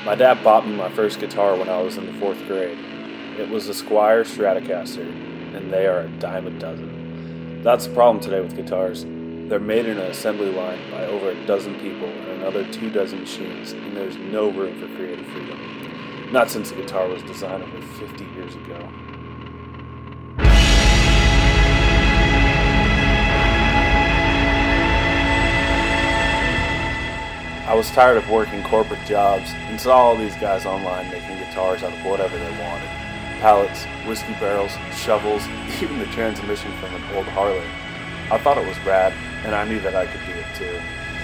My dad bought me my first guitar when I was in the 4th grade. It was a Squier Stratocaster, and they are a dime a dozen. That's the problem today with guitars. They're made in an assembly line by over a dozen people and another 2 dozen machines, and there's no room for creative freedom. Not since the guitar was designed over 50 years ago. I was tired of working corporate jobs and saw all these guys online making guitars out of whatever they wanted. Pallets, whiskey barrels, shovels, even the transmission from an old Harley. I thought it was rad, and I knew that I could do it too.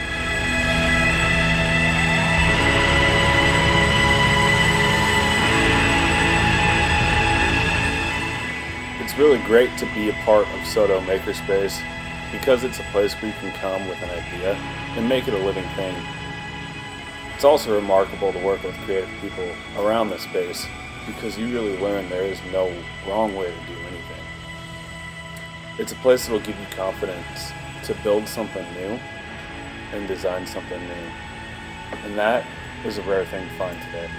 It's really great to be a part of SoDo Makerspace because it's a place where you can come with an idea and make it a living thing. It's also remarkable to work with creative people around this space because you really learn there is no wrong way to do anything. It's a place that will give you confidence to build something new and design something new. And that is a rare thing to find today.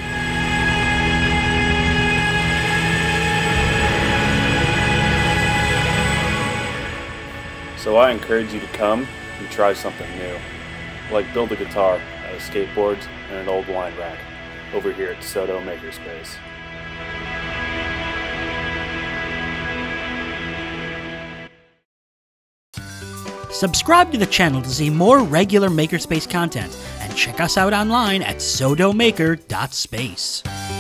So I encourage you to come and try something new, like build a guitar out of skateboards and an old wine rack over here at SoDo Makerspace. Subscribe to the channel to see more regular Makerspace content and check us out online at sodomaker.space.